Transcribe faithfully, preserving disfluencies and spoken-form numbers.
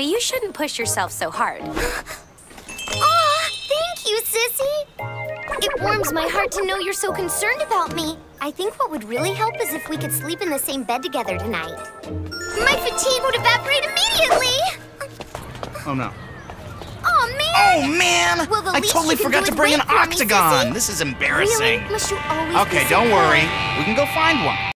but you shouldn't push yourself so hard. Aw, thank you, Sissy. It warms my heart to know you're so concerned about me. I think what would really help is if we could sleep in the same bed together tonight. My fatigue would evaporate immediately. Oh, no. Oh, man! Oh, man! Well, the I least totally you can forgot do to is bring wait an for me, octagon. Sissy. This is embarrassing. Really? Must you always Okay, be so don't worry. cold? We can go find one.